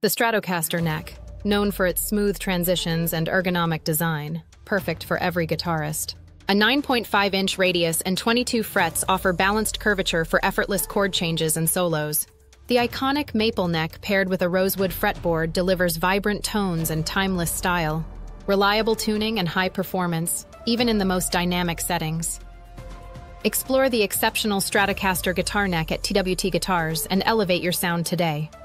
The Stratocaster neck, known for its smooth transitions and ergonomic design, perfect for every guitarist. A 9.5-inch radius and 22 frets offer balanced curvature for effortless chord changes and solos. The iconic maple neck paired with a rosewood fretboard delivers vibrant tones and timeless style. Reliable tuning and high performance, even in the most dynamic settings. Explore the exceptional Stratocaster guitar neck at TWT Guitars and elevate your sound today.